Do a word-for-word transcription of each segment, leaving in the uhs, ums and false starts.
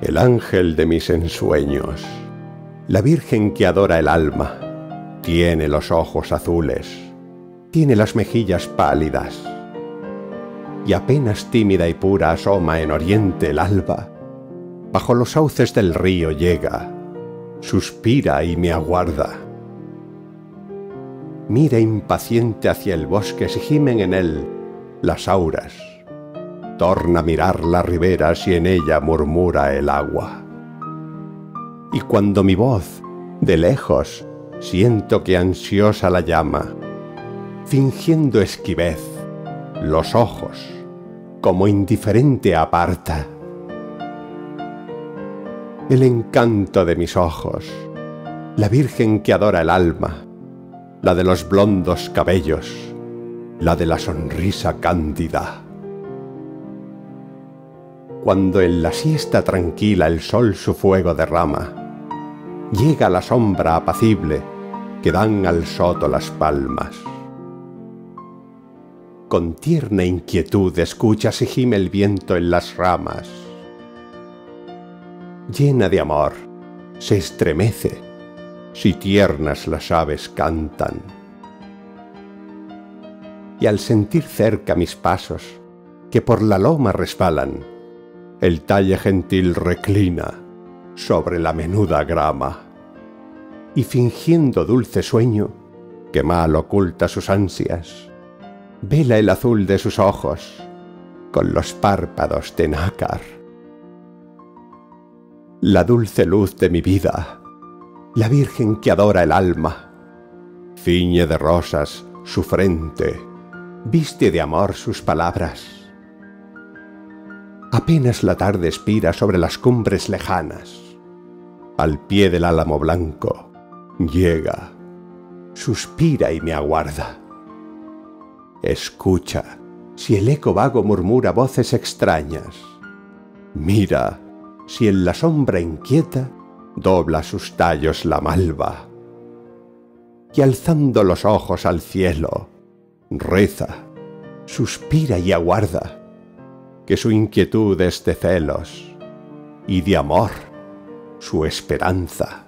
el ángel de mis ensueños, la virgen que adora el alma, tiene los ojos azules, tiene las mejillas pálidas, y apenas tímida y pura asoma en oriente el alba, bajo los sauces del río llega, suspira y me aguarda. Mira impaciente hacia el bosque si gimen en él las auras, torna a mirar las riberas y en ella murmura el agua. Y cuando mi voz, de lejos, siento que ansiosa la llama, fingiendo esquivez, los ojos, como indiferente aparta. El encanto de mis ojos, la virgen que adora el alma, la de los blondos cabellos, la de la sonrisa cándida. Cuando en la siesta tranquila el sol su fuego derrama, llega la sombra apacible que dan al soto las palmas. Con tierna inquietud escucha si gime el viento en las ramas. Llena de amor, se estremece si tiernas las aves cantan. Y al sentir cerca mis pasos, que por la loma resbalan, el talle gentil reclina sobre la menuda grama, y fingiendo dulce sueño, que mal oculta sus ansias, vela el azul de sus ojos con los párpados de nácar. La dulce luz de mi vida, la virgen que adora el alma, ciñe de rosas su frente, viste de amor sus palabras. Apenas la tarde expira sobre las cumbres lejanas, al pie del álamo blanco llega, suspira y me aguarda. Escucha si el eco vago murmura voces extrañas, mira si en la sombra inquieta dobla sus tallos la malva, y alzando los ojos al cielo, reza, suspira y aguarda, que su inquietud es de celos, y de amor su esperanza.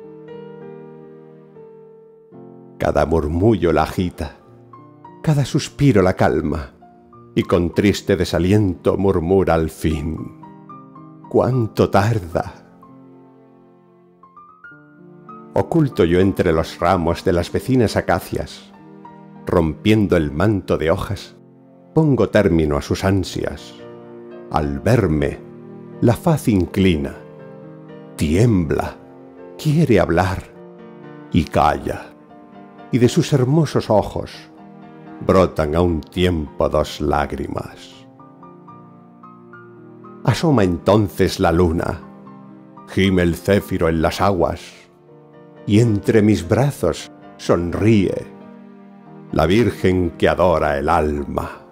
Cada murmullo la agita, cada suspiro la calma, y con triste desaliento murmura al fin: ¿cuánto tarda? Oculto yo entre los ramos de las vecinas acacias, rompiendo el manto de hojas, pongo término a sus ansias. Al verme, la faz inclina, tiembla, quiere hablar y calla, y de sus hermosos ojos brotan a un tiempo dos lágrimas. Asoma entonces la luna, gime el céfiro en las aguas, y entre mis brazos sonríe la virgen que adora el alma.